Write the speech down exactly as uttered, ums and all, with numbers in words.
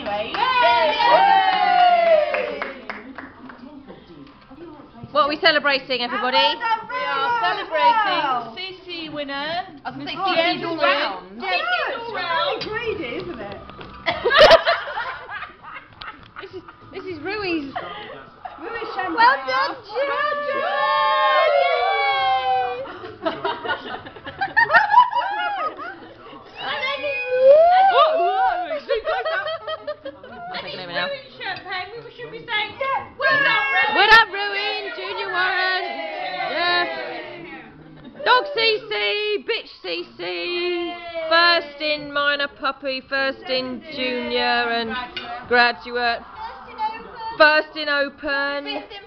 anyway. What are we celebrating, everybody? We are celebrating C C winner. I was going to say C C's all round. Yeah, it's really greedy, isn't it? This is this is Rui's. Rui's champagne. Well done, Jim. Champagne, we should be saying, What up, Ruin? Junior Warren. Yeah. Dog C C, bitch C C. First in minor puppy, first in junior and graduate. First in open.